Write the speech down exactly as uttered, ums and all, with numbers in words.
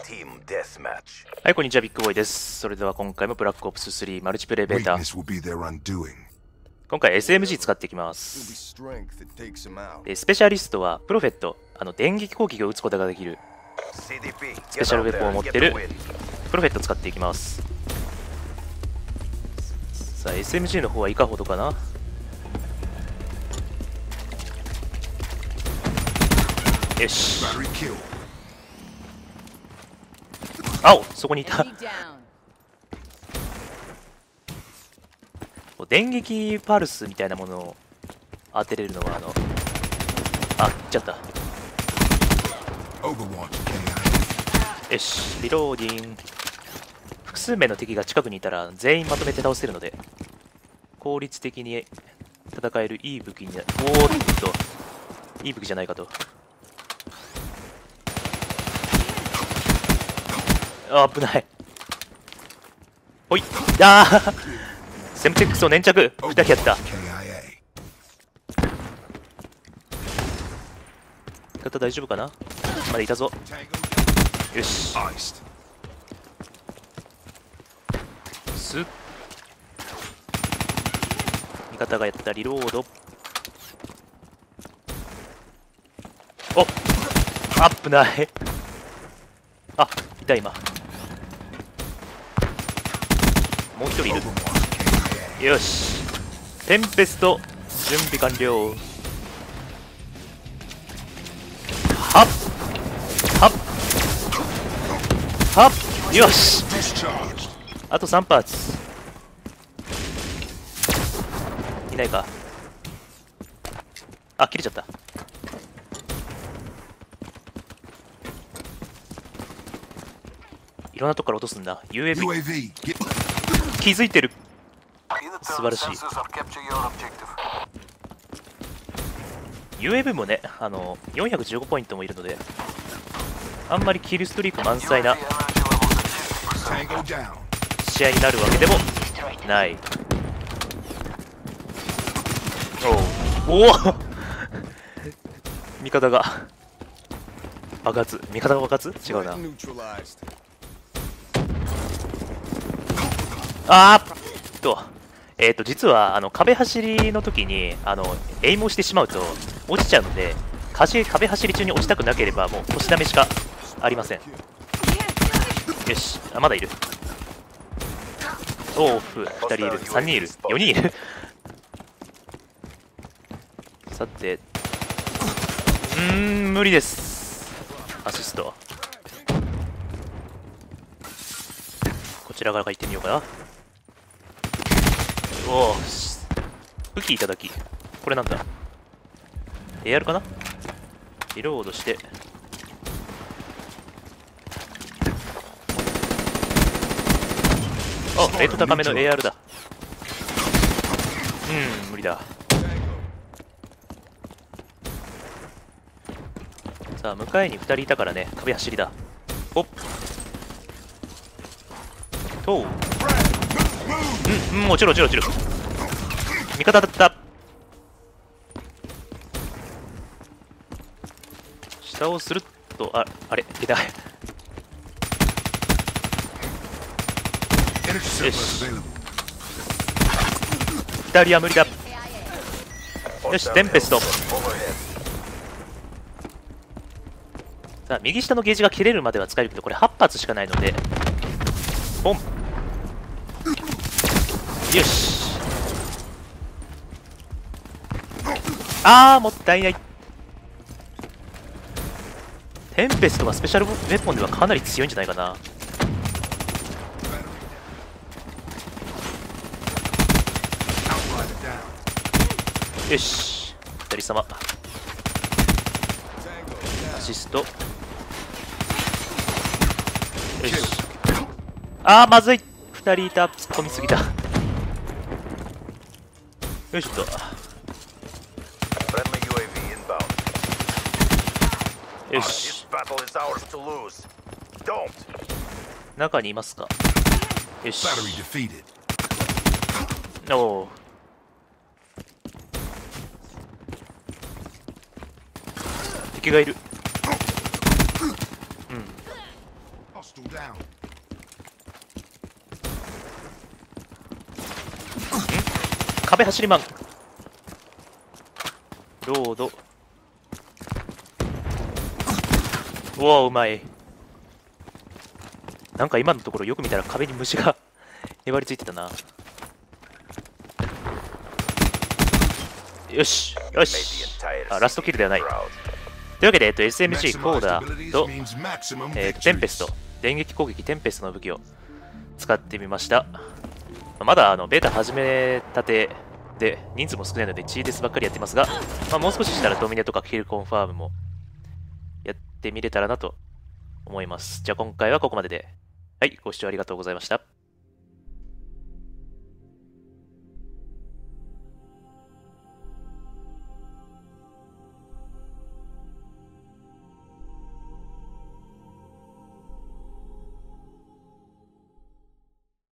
はい、こんにちは、ビッグボーイです。それでは今回もブラックオプススリーマルチプレイベータ。今回 エスエムジー 使っていきます。でスペシャリストはプロフェット、あの電撃攻撃を撃つことができるスペシャルウェポンを持ってるプロフェットを使っていきます。さあ エスエムジー の方はいかほどかな。よし、青、そこにいた。電撃パルスみたいなものを当てれるのはあのあ、いっちゃった。よし、リローディング。複数名の敵が近くにいたら全員まとめて倒せるので効率的に戦えるいい武器になる。おーっと、いい武器じゃないかと。あ、危ない。ほい、あーセムテックスを粘着ふたりやった。味方大丈夫かな。まだいたぞ。よし、すっ、味方がやった。リロード。お、危ない。あ、いた今。もう一人いる。よし、テンペスト準備完了。はっはっはっ、よし、あとさんパーツ。いないか。あ、切れちゃった。いろんなとこから落とすんだ。 ユーエーブイ 気づいてる。素晴らしい。 ユーエーブイ もね、あのよんひゃくじゅうごポイントもいるのであんまりキルストリーク満載な試合になるわけでもない。おおお味方が爆発。味方が爆発違うな。あーっとえっと実はあの壁走りの時にあのエイムをしてしまうと落ちちゃうので、壁走り中に落ちたくなければもう腰ダメしかありません。よし、あ、まだいる。オフふたりいる、さんにんいる、よにんいるさて、うーん、無理です。アシストこちら側から行ってみようかな。おお、武器いただき。これなんだ、 エーアール かな。リロードして、あ、レート高めの エーアール だ。うん、無理だ。さあ、向かいにふたりいたからね、壁走りだ。おっとう、うん、うん、落ちる落ちる落ちる。味方だった。下をするっと、あ、あれ、出た。よし、ふたりは無理だ。よし、テンペスト。さあ、右下のゲージが切れるまでは使えるけど、これはち発しかないのでポン。よし、あー、もったいない。テンペストはスペシャルウェポンではかなり強いんじゃないかな。よし、ふたり様アシスト。よし、あー、まずい。ふたりいた。突っ込みすぎた。よいしょっと。よし、中にいますか。よし、おお、敵がいる。うん、 壁走りマン。ロード。うわ、うまい。なんか今のところよく見たら壁に虫がへばりついてたな。よしよし。あ、ラストキルではない。というわけで、えっと、エスエムジー コーダーと、えー、テンペスト、電撃攻撃テンペストの武器を使ってみました。まだあのベータ始めたてで人数も少ないのでチーデスばっかりやってますが、まあ、もう少ししたらドミネとかキルコンファームもやってみれたらなと思います。じゃあ今回はここまでで、はい、ご視聴ありがとうございました。